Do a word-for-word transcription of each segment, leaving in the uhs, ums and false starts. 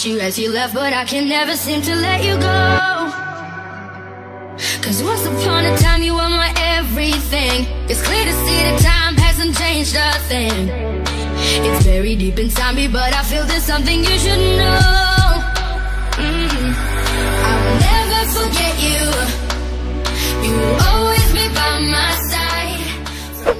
about you as you left, but I can never seem to let you go. Cause once upon a time you were my everything. It's clear to see that time hasn't changed a thing. It's very deep inside me, but I feel there's something you should know. mm. I will never forget you. You will always be by my side.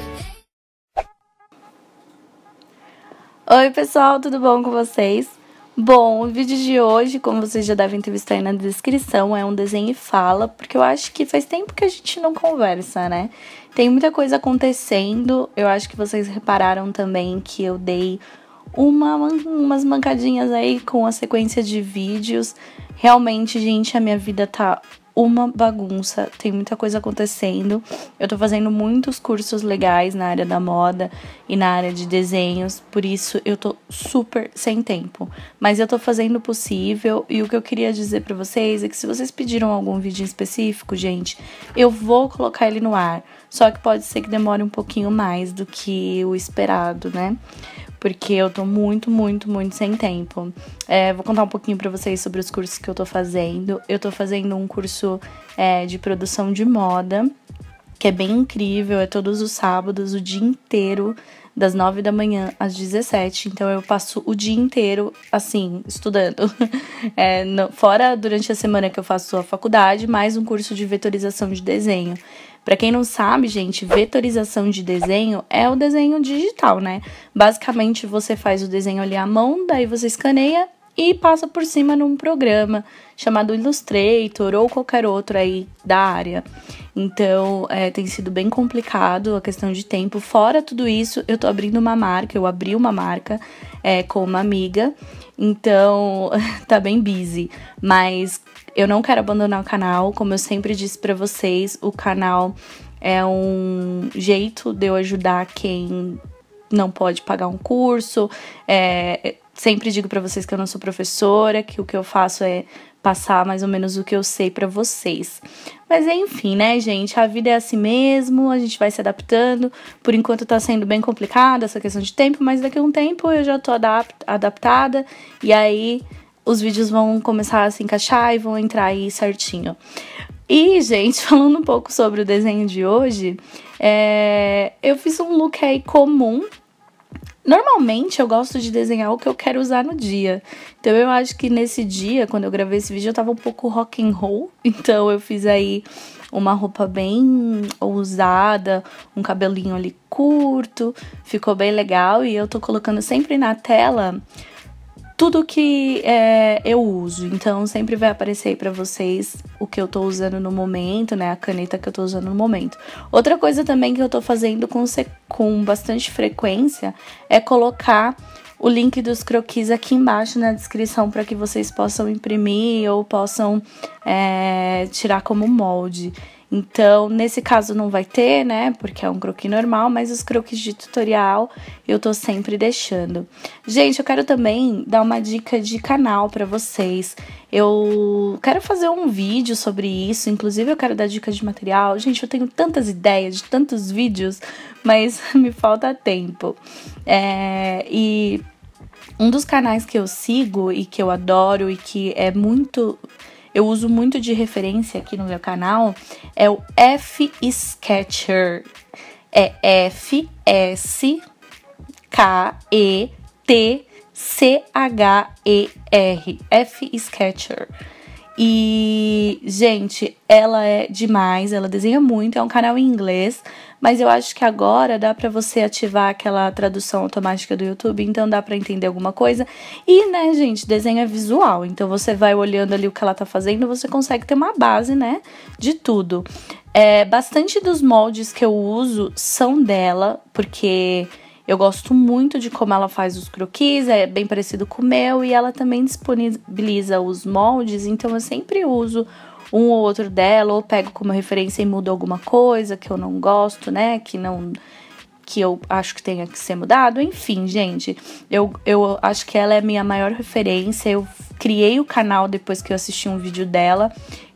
Oi pessoal, tudo bom com vocês? Bom, o vídeo de hoje, como vocês já devem ter visto aí na descrição, é um desenho e fala, porque eu acho que faz tempo que a gente não conversa, né? Tem muita coisa acontecendo, eu acho que vocês repararam também que eu dei uma, umas mancadinhas aí com a sequência de vídeos. Realmente, gente, a minha vida tá uma bagunça, tem muita coisa acontecendo. Eu tô fazendo muitos cursos legais na área da moda e na área de desenhos, por isso eu tô super sem tempo. Mas eu tô fazendo o possível, e o que eu queria dizer pra vocês é que se vocês pediram algum vídeo em específico, gente, eu vou colocar ele no ar. Só que pode ser que demore um pouquinho mais do que o esperado, né? Porque eu tô muito, muito, muito sem tempo. É, vou contar um pouquinho pra vocês sobre os cursos que eu tô fazendo. Eu tô fazendo um curso é, de produção de moda, que é bem incrível, é todos os sábados, o dia inteiro, das nove da manhã às dezessete. Então eu passo o dia inteiro, assim, estudando. É, no, fora durante a semana que eu faço a faculdade, mais um curso de vetorização de desenho. Pra quem não sabe, gente, vetorização de desenho é o desenho digital, né? Basicamente, você faz o desenho ali à mão, daí você escaneia e passa por cima num programa chamado Illustrator ou qualquer outro aí da área. Então, é, tem sido bem complicado a questão de tempo. Fora tudo isso, eu tô abrindo uma marca, eu abri uma marca é, com uma amiga, então tá bem busy, mas eu não quero abandonar o canal. Como eu sempre disse pra vocês, o canal é um jeito de eu ajudar quem não pode pagar um curso. É, sempre digo pra vocês que eu não sou professora, que o que eu faço é passar mais ou menos o que eu sei pra vocês. Mas enfim, né, gente? A vida é assim mesmo, a gente vai se adaptando. Por enquanto tá sendo bem complicado essa questão de tempo, mas daqui a um tempo eu já tô adapt- adaptada e aí os vídeos vão começar a se encaixar e vão entrar aí certinho. E, gente, falando um pouco sobre o desenho de hoje, é, eu fiz um look aí comum. Normalmente eu gosto de desenhar o que eu quero usar no dia. Então eu acho que nesse dia, quando eu gravei esse vídeo, eu tava um pouco rock and roll. Então eu fiz aí uma roupa bem ousada, um cabelinho ali curto, ficou bem legal. E eu tô colocando sempre na tela tudo que é, eu uso, então sempre vai aparecer aí pra vocês o que eu tô usando no momento, né, a caneta que eu tô usando no momento. Outra coisa também que eu tô fazendo com, com bastante frequência é colocar o link dos croquis aqui embaixo na descrição para que vocês possam imprimir ou possam é, tirar como molde. Então, nesse caso não vai ter, né, porque é um croquis normal, mas os croquis de tutorial eu tô sempre deixando. Gente, eu quero também dar uma dica de canal pra vocês. Eu quero fazer um vídeo sobre isso, inclusive eu quero dar dica de material. Gente, eu tenho tantas ideias de tantos vídeos, mas me falta tempo. É, e um dos canais que eu sigo e que eu adoro e que é muito... eu uso muito de referência aqui no meu canal, é o F-Sketcher. É F S K E T C H E R. F-Sketcher. E, gente, ela é demais, ela desenha muito, é um canal em inglês, mas eu acho que agora dá pra você ativar aquela tradução automática do YouTube, então dá pra entender alguma coisa. E, né, gente, desenho é visual, então você vai olhando ali o que ela tá fazendo, você consegue ter uma base, né, de tudo. É, bastante dos moldes que eu uso são dela, porque eu gosto muito de como ela faz os croquis, é bem parecido com o meu, e ela também disponibiliza os moldes, então eu sempre uso um ou outro dela, ou pego como referência e mudo alguma coisa que eu não gosto, né, que não... que eu acho que tenha que ser mudado. Enfim, gente, eu, eu acho que ela é a minha maior referência. Eu criei o canal depois que eu assisti um vídeo dela,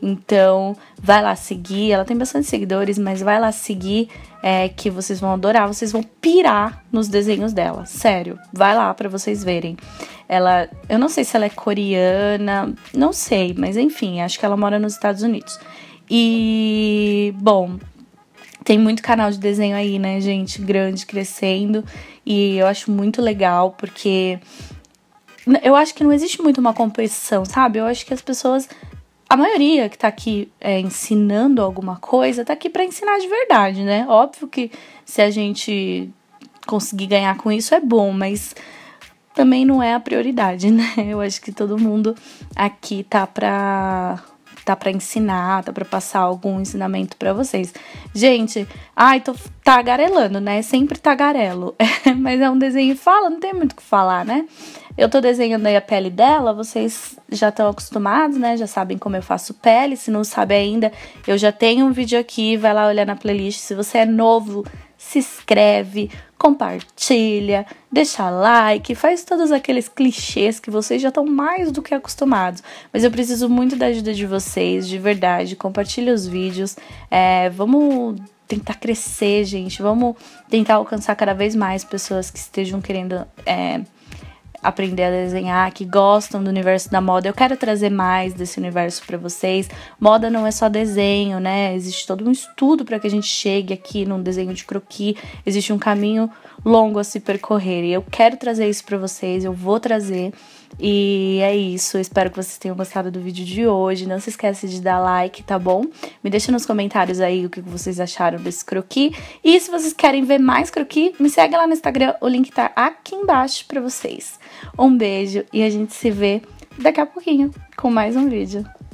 Então, vai lá seguir. Ela tem bastante seguidores, mas vai lá seguir, é, que vocês vão adorar. Vocês vão pirar nos desenhos dela. Sério, vai lá pra vocês verem. Ela, eu não sei se ela é coreana, não sei, mas enfim, acho que ela mora nos Estados Unidos. E, bom, tem muito canal de desenho aí, né, gente? Grande, crescendo. E eu acho muito legal, porque eu acho que não existe muito uma competição, sabe? Eu acho que as pessoas... A maioria que tá aqui é, ensinando alguma coisa, tá aqui pra ensinar de verdade, né? Óbvio que se a gente conseguir ganhar com isso é bom, mas também não é a prioridade, né? Eu acho que todo mundo aqui tá pra, tá pra ensinar, tá pra passar algum ensinamento pra vocês. Gente, ai, tô tagarelando, né? Sempre tagarelo. Mas é um desenho e fala, não tem muito o que falar, né? Eu tô desenhando aí a pele dela, vocês já estão acostumados, né? Já sabem como eu faço pele. Se não sabe ainda, eu já tenho um vídeo aqui, vai lá olhar na playlist. Se você é novo, se inscreve, compartilha, deixa like, faz todos aqueles clichês que vocês já estão mais do que acostumados. Mas eu preciso muito da ajuda de vocês, de verdade. Compartilha os vídeos, é, vamos tentar crescer, gente. Vamos tentar alcançar cada vez mais pessoas que estejam querendo... É, aprender a desenhar, que gostam do universo da moda. Eu quero trazer mais desse universo para vocês. Moda não é só desenho, né? Existe todo um estudo para que a gente chegue aqui num desenho de croquis. Existe um caminho longo a se percorrer. E eu quero trazer isso para vocês. Eu vou trazer. E é isso. Eu espero que vocês tenham gostado do vídeo de hoje. Não se esqueça de dar like, tá bom? Me deixa nos comentários aí o que vocês acharam desse croquis. E se vocês querem ver mais croquis, me segue lá no Instagram. O link tá aqui embaixo pra vocês. Um beijo e a gente se vê daqui a pouquinho com mais um vídeo.